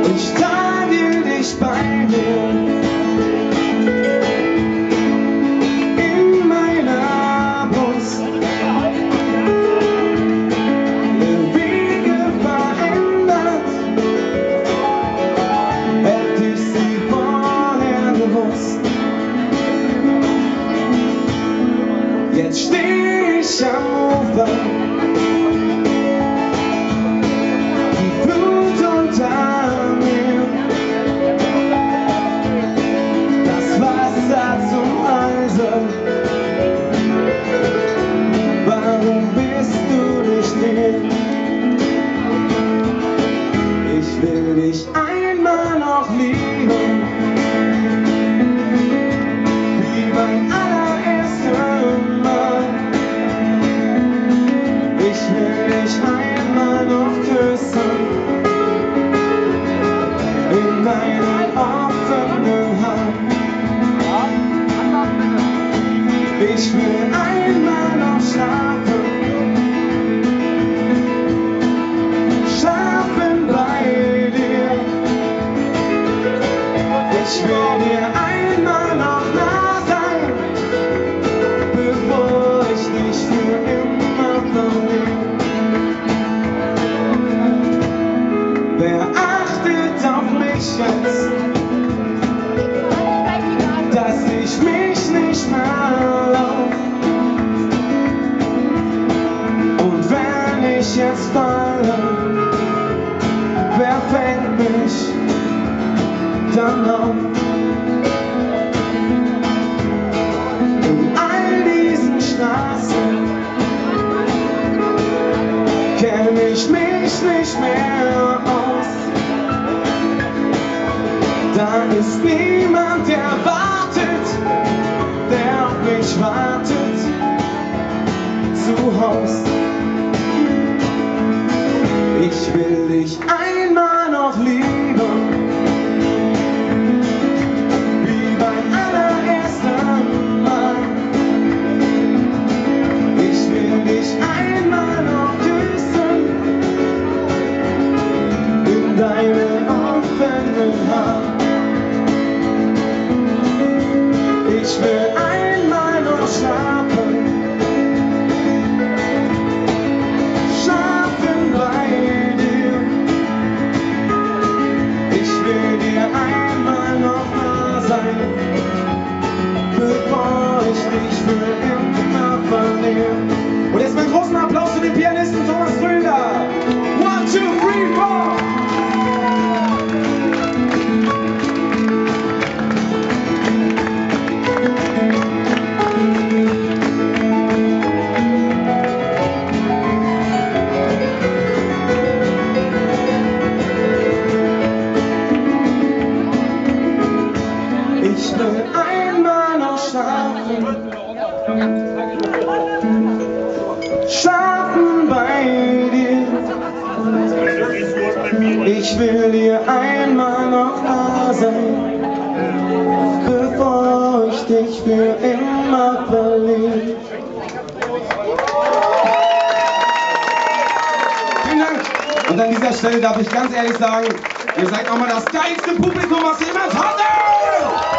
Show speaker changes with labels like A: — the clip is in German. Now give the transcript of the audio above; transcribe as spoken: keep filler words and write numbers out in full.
A: Ich trage dich bei mir in meiner Brust. Der Wege verändert, hätte ich sie vorher gewusst. Jetzt steh ich am Ufer, die Flut unter mir, das Wasser zum Halse. Warum bist du nicht hier? Ich will dich einmal noch lieben, wie mein allererster Mal. Ich will dich einmal noch küssen, in meinen offenen Hand. Ich will einmal noch schlafen, schlafen bei dir. Ich will dir einmal noch nah sein, bevor ich dich für immer verliere. Wer achtet auf mich jetzt, dass ich mich nicht mehr lauf? Und wenn ich jetzt falle, wer fängt mich dann auf? In all diesen Straßen kenn ich mich nicht mehr aus. Da ist niemand, der wartet, der auf mich wartet, zu Haus. Ich will dich einmal noch lieben, wie beim allerersten Mal. Ich will dich einmal noch küssen, in deine offenen Hand. Ich will einmal noch schlafen, schlafen bei dir. Ich will dir einmal noch nah sein, bevor ich dich für immer verliere. Und jetzt einen großen Applaus für den Pianisten Thomas Krüger. One, two, three, four. Ich will einmal noch schlafen, schlafen bei dir. Ich will dir einmal noch nah sein, bevor ich dich für immer verliere. Vielen Dank. Und an dieser Stelle darf ich ganz ehrlich sagen, ihr seid auch mal das geilste Publikum, was jemand hatte!